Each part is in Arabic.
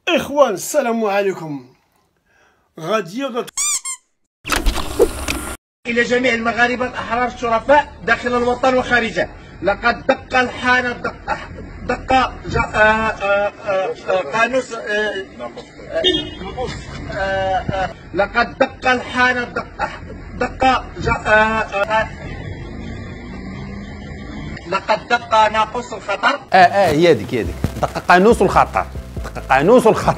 إخوان السلام عليكم. غادي إلى جميع المغاربة الأحرار الشرفاء داخل الوطن وخارجه، لقد دق الحان قانوس لقد دق الحان لقد دق ناقوس الخطر. هي هذيك دق قانوس الخطر، دق قانوس الخطر.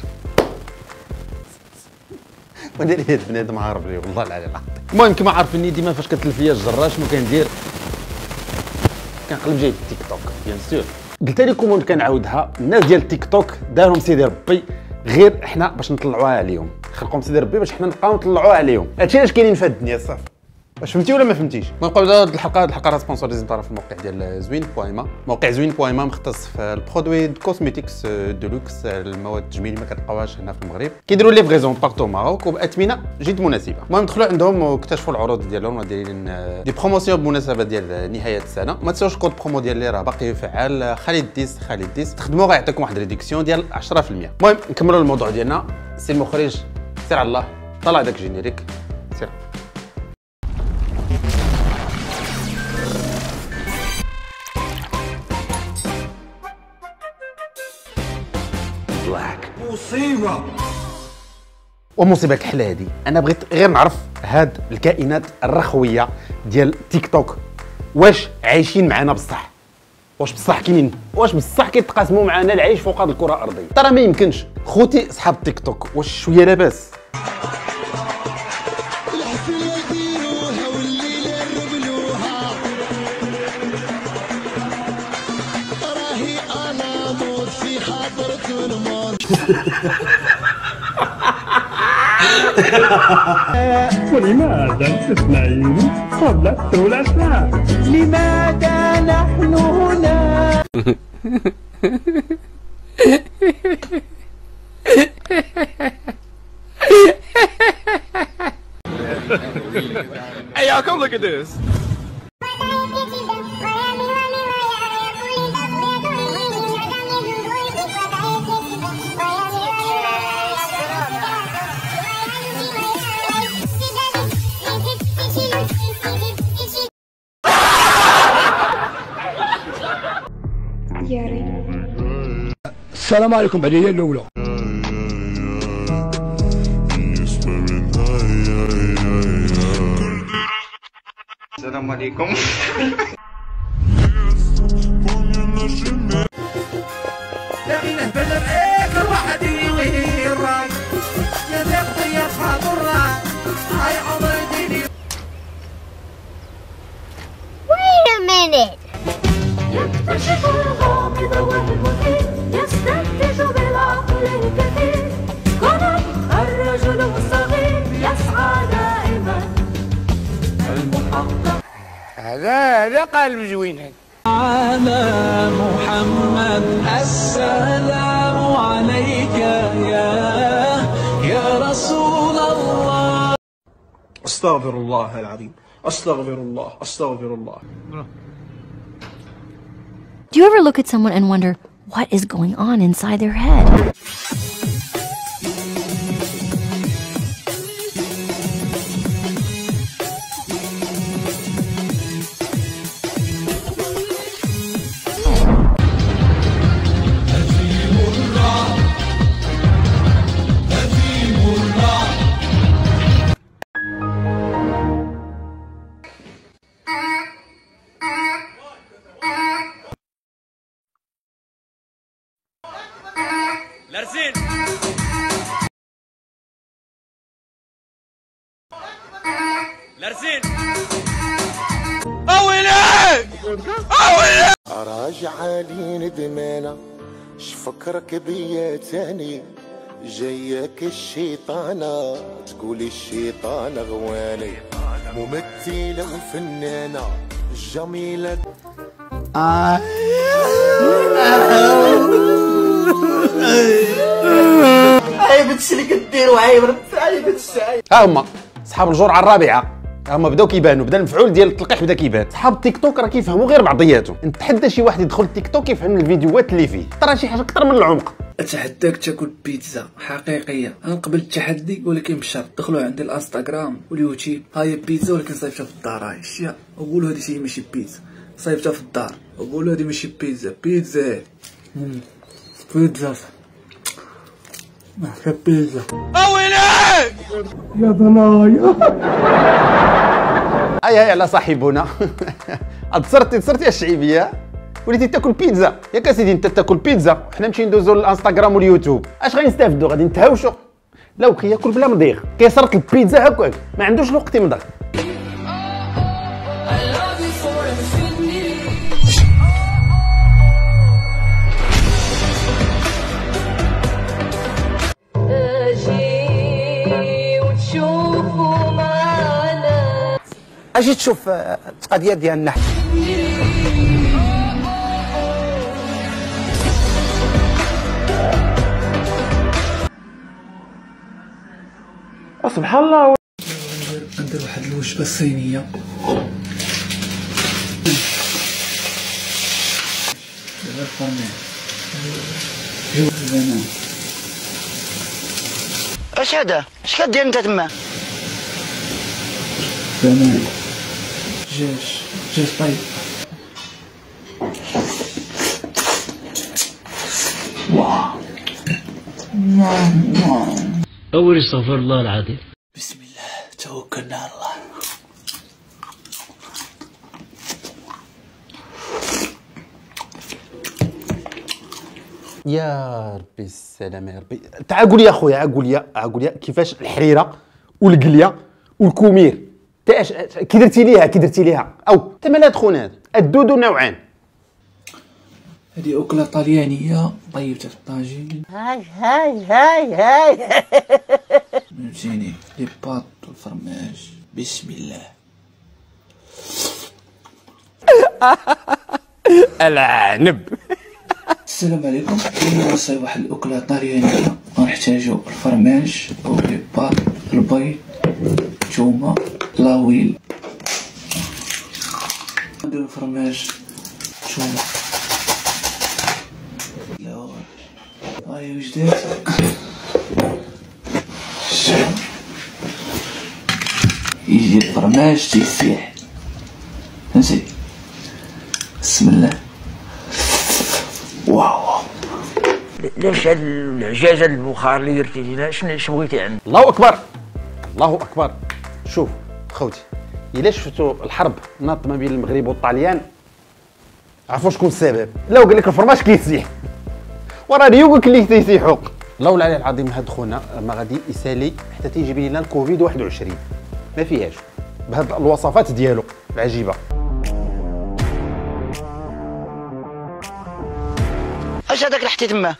ودير هاد بنادم عارف ليه والله العلي العظيم. المهم كما عارفيني ديما فاش كتلف ليا الجره شنو كندير؟ كنقلب جاي التيك توك بيان سور. قلت لكم كنعاودها، الناس ديال التيك توك دارهم سيدي ربي غير احنا باش نطلعوها عليهم، خلقهم سيدي ربي باش حنا نبقاو نطلعوها عليهم. هادشي علاش كاينين في هاد الدنيا صافي. واش فهمتي ولا ما فهمتيش؟ المهم قبل هاد الحلقه راه سبونسوريزي طرف الموقع ديال زوين بويما. موقع زوين بويما مختص في البرودوي كوزميتيكس دو لوكس، المواد التجميليه ما كتلقاوهاش هنا في المغرب، كيديروا ليفريزون بارتو ماروك وباثمنه جد مناسبه. المهم دخلوا عندهم واكتشفوا العروض ديالهم ودايرين دي بروموسيون بمناسبه ديال نهايه السنه. ما تنساوش الكود برومو ديال اللي راه باقي فعال، خالد 10 تخدموا غيعطيكم واحد ريديكسيون ديال 10%. المهم نكملوا الموضوع ديالنا. سي المخرج سير على الله، طلع داك الجينيريك سير. مصيبة ومصيبه كحله هادي. انا بغيت غير نعرف هاد الكائنات الرخويه ديال تيك توك واش عايشين معنا بصح؟ واش بصح كاينين؟ واش بصح كيتقاسموا معنا العيش فوق هاد الكره الارضيه؟ ترى ما يمكنش. خوتي صحاب تيك توك واش شويه لاباس؟ ولماذا تسمعين قبل الثلاثاء؟ لماذا نحن هنا؟ Hey y'all, come look at this. السلام عليكم. بعدين الاولى السلام عليكم. Wait a minute. يكتشف الغامض والمثير، يستنتج بالعقل الكثير، كونان الرجل الصغير يسعى دائما المحقق. هذا قلب زوين. على محمد السلام عليك يا رسول الله. استغفر الله العظيم، استغفر الله، استغفر الله. Do you ever look at someone and wonder what is going on inside their head? لارسين لارسين راجعة لي ندمانة، شفكرك بيا تاني، جايك الشيطانة تقولي الشيطانة غواني، ممثلة وفنانة جميلة. عيب هادشي اللي كديرو، عيب على هادشي. ها هما صحاب الجرعه الرابعه هما بداو كيبانوا، بدا المفعول ديال التلقيح بدا كيبان. صحاب التيك توك راه كيفهموا غير بعضياتهم، نتحدى شي واحد يدخل التيك توك يفهم الفيديوهات اللي فيه، ترى شي حاجه اكثر من العمق. اتحداك تاكل بيتزا حقيقيه. غنقبل التحدي ولكن بشرط دخلوا عندي الانستغرام واليوتيوب، هاي بيتزا ولكن صايبتها في الدار. هاي الشيء وقولوا هذه شي ماشي بيتزا، صايبتها في الدار وقولوا هذه ماشي بيتزا. بيتزا بيتزا محتاج بيتزا. اويلي يا ضنايا. هيا على صاحبنا. تصرتي الشعيبيه وليتي تاكل بيتزا. ياك اسيدي انت تاكل بيتزا، حنا نمشي ندوزو للانستغرام واليوتيوب، اش غنستافدو؟ غادي نتهاوشو. لا كياكل بلا مضيق، كيصرت البيتزا هكاك، ما عندوش الوقت يمضغ. اجي تشوف القضيه ديال النحت. سبحان الله. ندير واحد الوجبه صينيه. دابا الفرمان البنان. اش هذا؟ اش كدير انت تما؟ بنان دجاج طيب. أول استغفر الله العظيم. بسم الله توكلنا على الله. يا ربي السلام يا ربي. تعال قول لي اخويا، قول لي كيفاش الحريره والقليه والكومير كي درتي ليها او انت مالها تخون هذا الدودو نوعان. هذه أكلة طليانية طيبتها في الطاجين. هاي فهمتيني، لي باط والفرماج. بسم الله. العنب. السلام عليكم. اليوم غنصايب واحد الأكلة طليانية، غنحتاجو الفرماج ولي باط، البيض، الثومة، لاويل. نديرو الفرماج، الثومة، هاي وجدات يجي الفرماج تيسيح. فهمتي؟ بسم الله. واو. ليش العجاجه البخار اللي درتي لينا؟ شنو بغيتي عندنا؟ الله اكبر الله اكبر. شوف خوتي، الا شفتوا الحرب ناط ما بين المغرب والطاليان عرفوا شكون السبب. لا وقال لك الفرماج كيسيح وراه ريوقك اللي تيسيحوا. الله العلي العظيم هاد خونا ما غادي يسالي حتى تيجيب لنا الكوفيد 21 ما فيهاش بهاد الوصفات ديالو العجيبه. اش هذاك اللي حتي تما؟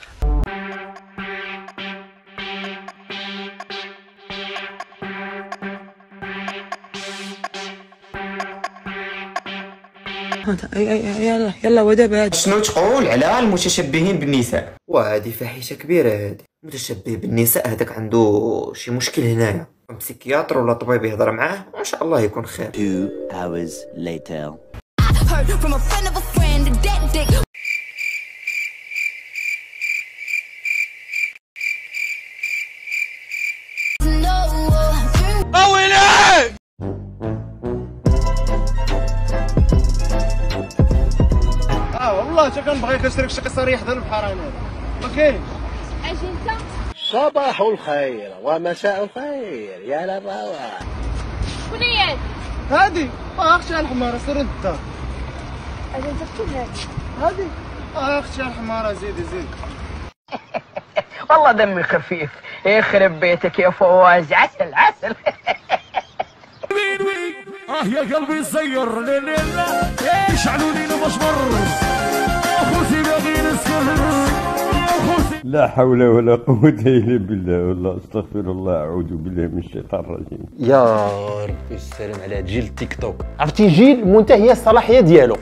يلا ودابا شنو تقول على المتشبهين بالنساء؟ وهذه فاحشه كبيره. هذه متشبه بالنساء هذاك عنده شي مشكل هنايا، بسيكياتر ولا طبيب يهضر معاه وان شاء الله يكون خير. 2 hours later. والله حتى كنبغي كنشريك شي قصه يحضر البحر انا ما كاينش. اش انت؟ صباح الخير ومساء الخير يا لباوة. شكون هي هادي؟ اختي الحمارة سير للدار. اش انت شكون هادي؟ اختي الحمارة زيدي. والله دمي خفيف. يخرب بيتك يا فواز. عسل يا قلبي صير ليلة يشعلوا لي المشمر اخوتي باغي نسكر. لا حول ولا قوة الا بالله. والله استغفر الله اعوذ بالله من الشيطان الرجيم. يا ربي السلام على جيل التيك توك. عرفتي جيل منتهي الصلاحيه ديالو،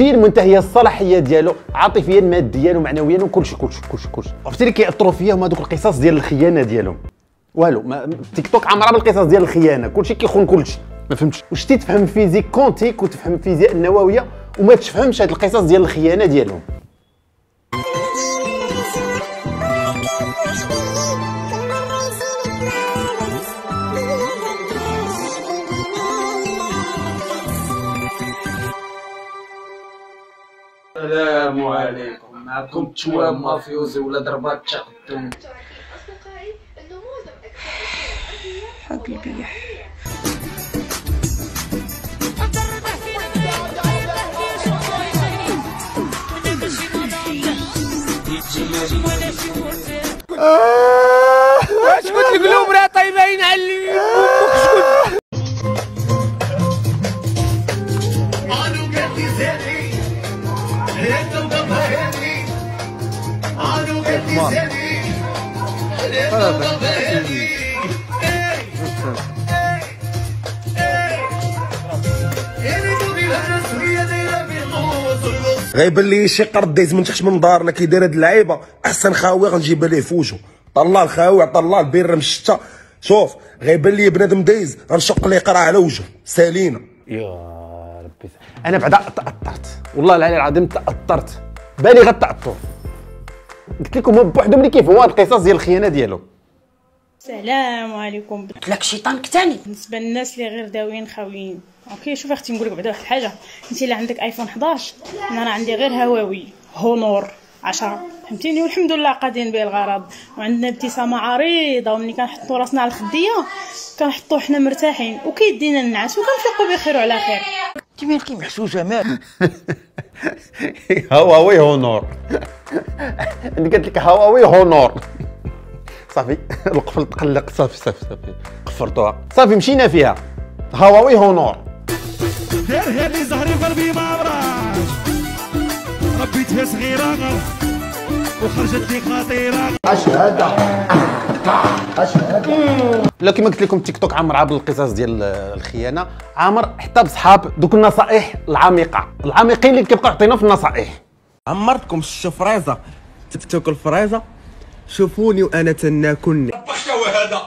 عاطفيا ماديا ومعنويا وكلشي. عرفتي اللي كيأثروا فيا هما دوك القصص ديال الخيانه ديالهم. والو التيك توك عامره بالقصص ديال الخيانه، كلشي كيخون كلشي. ما فهمتش واش تفهم فيزيك كونتيك وتفهم فيزياء النوويه وما تفهمش هاد القصص ديال الخيانه ديالهم. السلام عليكم، معكم توام مافيوزي ولا ضربات تقدم. حق البيح. شكون القلوب راه طايبين على شكون غيبان لي شي قرد دايز من تحت من دارنا كيدير هاد اللعيبه، احسن خاوي غنجيبها ليه فوجو، طلع الخاوي طلع البيره من الشتا. شوف غيبان لي بنادم دايز غنشق ليه قرع على وجهه سالينا. يا ربي انا بعدا تاثرت، والله العلي العظيم تاثرت بالغ التاثر. قلت لكم هو بوحدهم اللي كيفهموا هاد القصص ديال الخيانه ديالو. السلام عليكم. قلت لك شيطانك ثاني. بالنسبه للناس اللي غير داويين خاويين، اوكي شوف اختي نقول لك بعدا واحد الحاجه، انت اللي عندك ايفون 11 انا راه عندي غير هواوي هونور 10 فهمتيني، والحمد لله قادين به الغرض، وعندنا ابتسامه عريضه، وملي كنحطوا راسنا على الخديه كنحطوا حنا مرتاحين وكيدينا النعاس وكنفيقوا بخير وعلى خير. انت مالك محسوسه مالك؟ هواوي هونور اللي قالت لك هواوي هونور صافي القفل تقلق. صافي قفرتوها صافي مشينا فيها. هواوي هونور دار هادي زهري قلبي ما براش، ربيتها صغيره وخرجت لي خطيره. اشهد لا كما قلت لكم تيك توك عامر بالقصص ديال الخيانه، عامر حتى بصحاب دوك النصائح العميقه، العميقين اللي كيبقاو يعطينا في النصائح. عمرتكم الشفريزه تاكل فريزه، شوفوني وانا تناكلني. بحكا هذا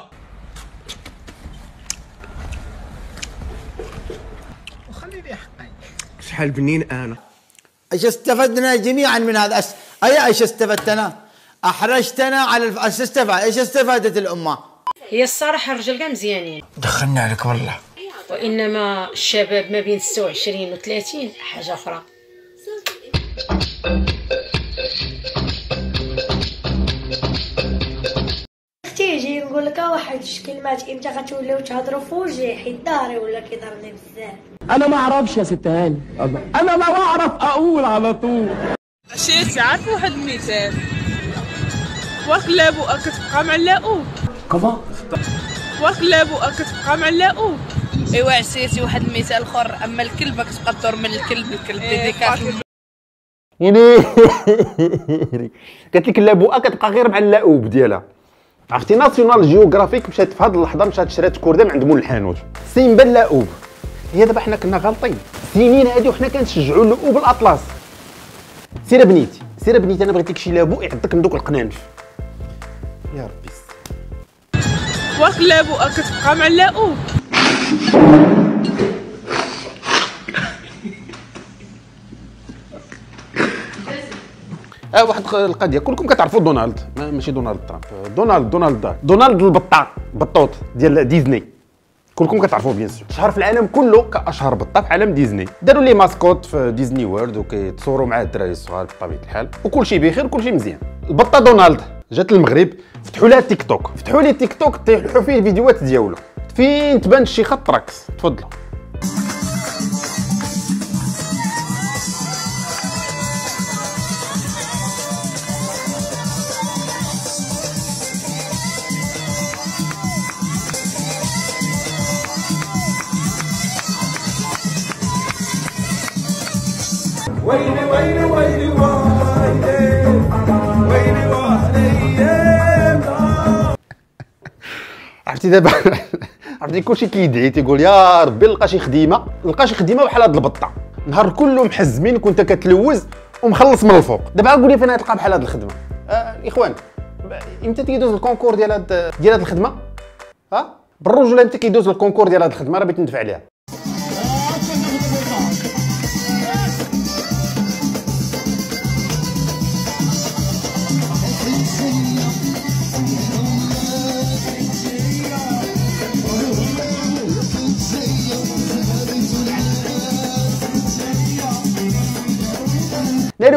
وخليني حقي شحال بنين انا. ايش استفدنا جميعا من هذا؟ ايش استفدت انا؟ احرجتنا على ايش استفاد؟ ايش استفادت الامه؟ هي الصراحه الرجال كاع مزيانين، دخلنا عليك والله، وانما الشباب ما بين 26 و 30 حاجه اخرى. اختي يجي نقول لك واحد جوج كلمات امتى غتوليو تهضروا في وجهي حيت داري ولا كيضربني بزاف. انا ما اعرفش يا ست هاني، انا لو اعرف اقول على طول. شيتي عارف واحد المثال، وكلابو كتبقى معلقوك. كما وكلابو كتبقى معلقوك. ايوا عسيتي واحد المثال اخر، اما الكلبه كتبقى تدور من الكلب ديديكاس. يعني قالت لك اللابوءه كتبقى غير مع اللؤوب ديالها. عرفتي ناسيونال جيوغرافيك مشات في هذه اللحظه مشات شرات كورده من عند مول الحانوت سيمبا اللؤوب. هي دابا حنا كنا غالطين السنين هادي وحنا كنشجعوا اللؤوب الاطلس. سير بنيتي سير بنيتي، انا بغيت لك شي لابو يعضك من دوك القنانف. يا ربي وكلابو كتبقى معلقوك. واحد القضيه كلكم كتعرفوا دونالد، ماشي دونالد ترامب، دونالد البطوط ديال ديزني، كلكم كتعرفوه بيان سور، شهر في العالم كله كاشهر بطه في عالم ديزني. داروا ليه ماسكوت في ديزني وورلد وكيتصوروا معاه الدراري الصغار بطبيعه الحال، وكل شيء بخير وكل شيء مزيان. البطه دونالد جات للمغرب، فتحوا لها تيك توك تيحوا فيه الفيديوهات ديالو، فين تبان شي خط راكس. تفضلوا. ويلي ويلي ويلي ويلي ويلي ويلي. عرفتي دابا عرفتي كلشي كيدعي تيقول يا ربي نلقى شي خديمه بحال هاد البطه، نهار كله محزمين كنت كتلوز ومخلص من الفوق. دابا قول لي فين تلقى بحال هاد الخدمه؟ اخوان امتى تيدوز الكونكور ديال هاد الخدمه؟ بالرجوله امتى كيدوز الكونكور ديال هاد الخدمه؟ راه بغيت ندفع عليها.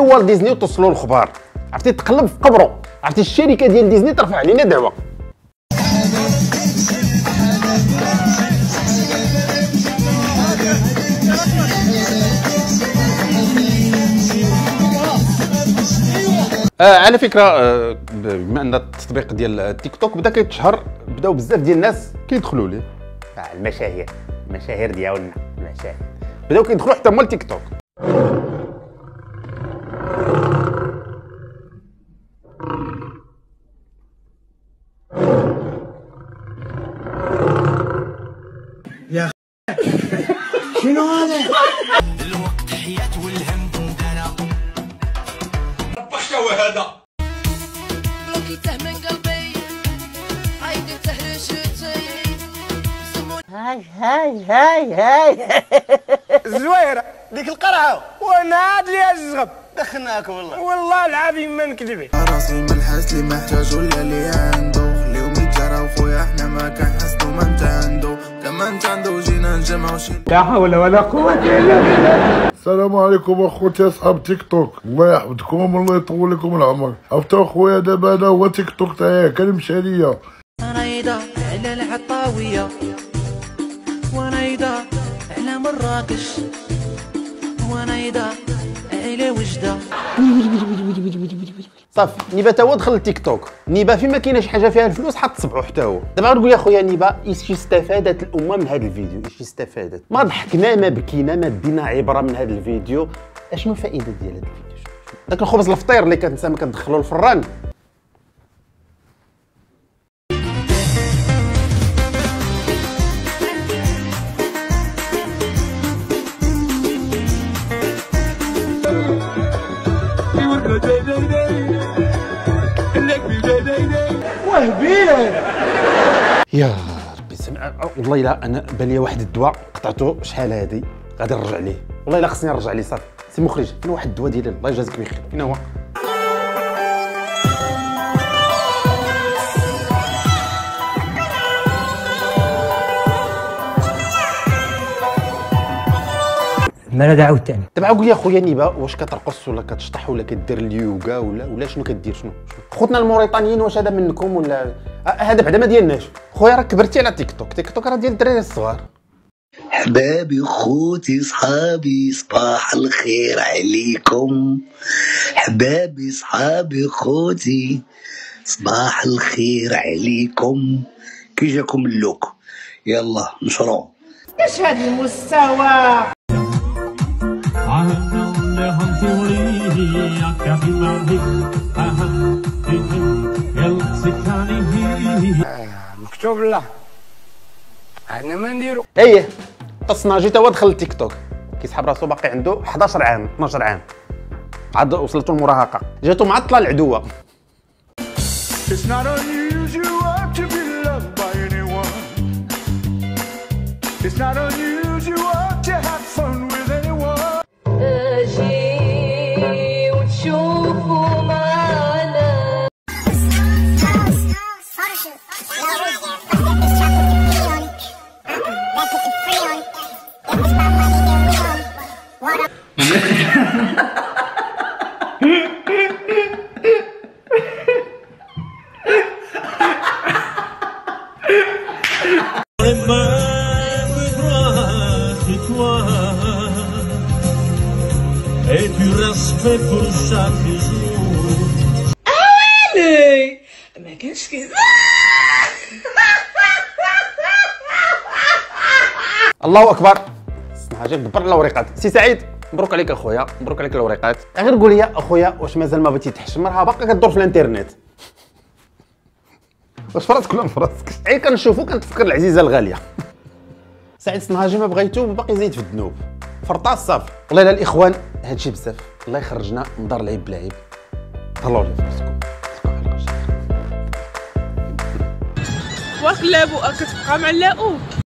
دخلوا والت ديزني وتوصلوا الخبار، عرفتي تقلب في قبره، عرفتي الشركه ديال ديزني ترفع علينا دعوه. على فكره بما ان التطبيق ديال التيك توك بدا كيتشهر، بداو بزاف ديال الناس كيدخلوا ليه، المشاهير ديالنا، المشاهير بداو كيدخلوا حتى هما لتيك توك. يا شنو هذا؟ الوقت حياة والهم دندنة بخشوا هذا بلوكيته من قلبي عيدي تهرشتي هاي زويرة ديك القرعة وناد لي الزغب دخلناك والله العظيم ما نكذب. راسي من الحس اللي محتاج ولا اللي عنده خليهم يتجرى وخويا احنا ما كنحسدو ما انت عنده كما انت عنده جينا نجمعو شي. لا حول ولا قوة إلا بالله. السلام عليكم اخوتي اصحاب تيك توك، الله يحفظكم والله يطول لكم العمر. عرفتوا خويا دابا هذا هو تيك توك تاعي كنمشي ليا. ريضة على العطاوية ونيضة على مراكش ونيضة على وجدة. صافي نيبا تا هو دخل التيك توك، نيبا فين ما كاينه شي حاجه فيها الفلوس حط صبعو حتى هو. دابا غنقول يا خويا نيبا ايش استفادت الامه من هذا الفيديو؟ ايش استفادت؟ ما ضحكنا ما بكينا ما دينا عبره من هذا الفيديو. اشنو الفائده ديال هذا الفيديو؟ داك الخبز الفطير اللي كتنسى ما كتدخلو الفران. يا ربي سمع، والله الا انا بالي واحد الدواء قطعته شحال هادي غادي نرجع ليه، والله الا خصني نرجع ليه. صافي سي مخرج فين واحد الدواء ديالي الله يجازيك بخير، فين هو؟ مالا عاود ثاني. دابا قول لي اخويا نيبا واش كترقص ولا كتشطح ولا كدير اليوغا ولا شنو كدير؟ شنو خوتنا الموريتانيين واش هذا منكم ولا هذا بعدا ما ديالناش؟ خويا راك كبرتي على تيك توك، تيك توك راه ديال الدراري الصغار. حبابي خوتي صحابي صباح الخير عليكم، حبابي صحابي خوتي صباح الخير عليكم. كي جاكم اللوك؟ يلا نشرو. ايش هذا المستوى؟ مكتوب له احنا ما نديرو. ايه الصناجي تا هو دخل التيك توك كيسحب راسو باقي عنده 11 عام 12 عام، عاد وصلته المراهقه جاتو معطله العدوه. اجي وتشوفوا معانا Et du respect pour chaque jour. ويلي ما كانش كذا. الله اكبر، الصناجي كبر الاوريقات. سي سعيد مبروك عليك اخويا، مبروك عليك الاوريقات. غير قول لي اخويا واش مازال ما بغيتي تحشم؟ راه باقا كدور في الانترنت. واش فراسك ولا فراسك؟ عيل كنشوفو كنتفكر العزيزه الغاليه. سعيد الصناجي ما بغيتو باقي زايد في الذنوب، فرطاس صافي. والله الا الاخوان هادشي بزاف، الله يخرجنا من دار العيب بلعيب. طلعوا لي فلوسكم. واخلابو كتبقى معلقو.